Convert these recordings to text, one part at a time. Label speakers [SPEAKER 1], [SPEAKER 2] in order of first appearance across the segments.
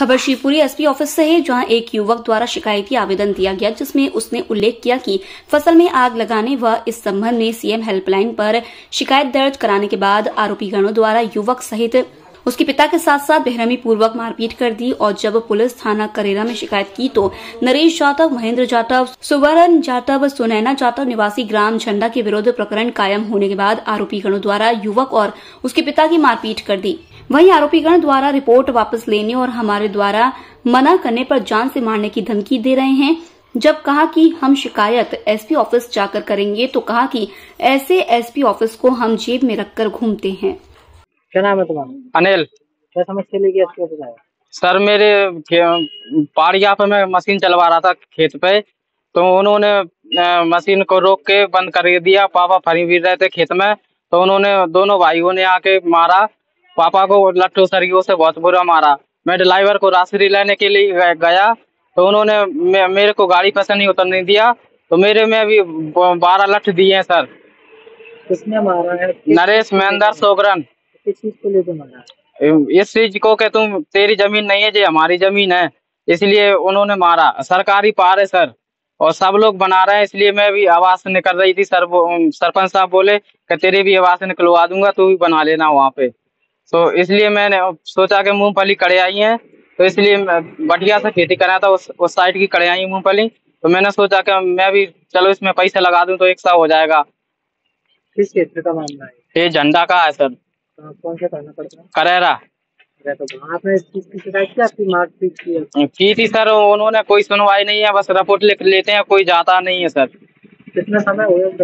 [SPEAKER 1] खबर Shivpuri SP office से है, जहां एक युवक द्वारा शिकायती आवेदन दिया गया, जिसमें उसने उल्लेख किया कि फसल में आग लगाने व इस संबंध में सीएम हेल्पलाइन पर शिकायत दर्ज कराने के बाद आरोपी गणों द्वारा युवक सहित उसके पिता के साथ साथ बेरहमी पूर्वक मारपीट कर दी। और जब पुलिस थाना करेरा में शिकायत की तो नरेश जाटव, महेंद्र जाटव, सुवर्ण जाटव, सुनैना जाटव निवासी ग्राम झंडा के विरुद्ध प्रकरण कायम होने के बाद आरोपी गणों द्वारा युवक और उसके पिता की मारपीट कर दी। वहीं आरोपीगण द्वारा रिपोर्ट वापस लेने और हमारे द्वारा मना करने पर जान से मारने की धमकी दे रहे हैं। जब कहा कि हम शिकायत एसपी ऑफिस जाकर करेंगे तो कहा कि ऐसे एसपी ऑफिस को हम जेब में रखकर घूमते हैं।
[SPEAKER 2] क्या नाम है तुम्हारा?
[SPEAKER 3] अनिल।
[SPEAKER 2] क्या समस्या लेके एसपी ऑफिस आए?
[SPEAKER 3] सर मेरे पहाड़िया पे मैं मशीन चलवा रहा था खेत पे, तो उन्होंने मशीन को रोक के बंद कर दिया। पापा फरी भी रहे थे खेत में, तो उन्होंने दोनों भाइयों ने आके मारा। पापा को लट्ठू सरियों से बहुत बुरा मारा। मैं ड्राइवर को राशि लेने के लिए गया तो उन्होंने मेरे को गाड़ी पे से नहीं उतरने दिया, तो मेरे में भी 12 लठ दिए हैं सर।
[SPEAKER 2] किसने मारा है?
[SPEAKER 3] नरेश, महेंद्र, सोगरन।
[SPEAKER 2] किस चीज को लेकर मारा?
[SPEAKER 3] इस चीज को कि तुम तेरी जमीन नहीं है, ये हमारी जमीन है, इसलिए उन्होंने मारा। सरकारी पार है सर, और सब लोग बना रहे हैं, इसलिए मैं भी आवाज निकल रही थी। सरपंच साहब बोले कि तेरे भी आवाज निकलवा दूंगा, तू भी बना लेना वहाँ पे। तो इसलिए मैंने सोचा कि मूंगफली कड़ियाई है, तो इसलिए बढ़िया से खेती करना था। उस साइड की कड़ियाई मूंगफली, तो मैंने सोचा कि मैं भी चलो इसमें पैसे लगा दूं तो एक सा हो जाएगा।
[SPEAKER 2] किस क्षेत्र का मामला है?
[SPEAKER 3] ये झंडा का है सर,
[SPEAKER 2] कौन सा थाना पड़ता है?
[SPEAKER 3] करेरा।
[SPEAKER 2] तो आपने इस चीज की शिकायत की? आपकी मारपीट
[SPEAKER 3] की थी सर, उन्होंने कोई सुनवाई नहीं है, बस रिपोर्ट लिख लेते हैं, कोई जाता नहीं है सर।
[SPEAKER 2] कितना समय हो गया?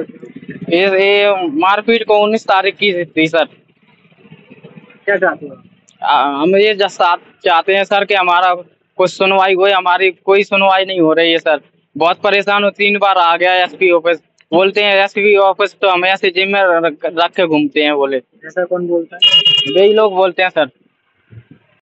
[SPEAKER 3] ये मारपीट को 19 तारीख की थी सर।
[SPEAKER 2] क्या चाहते हो?
[SPEAKER 3] हम ये चाहते हैं सर कि हमारा कुछ सुनवाई हो। हमारी कोई सुनवाई नहीं हो रही है सर, बहुत परेशान हूँ। 3 बार आ गया एसपी ऑफिस, बोलते हैं एसपी ऑफिस तो हम ऐसे जिम में रख के घूमते हैं। बोले
[SPEAKER 2] ऐसा कौन बोलता है?
[SPEAKER 3] वही लोग बोलते हैं सर।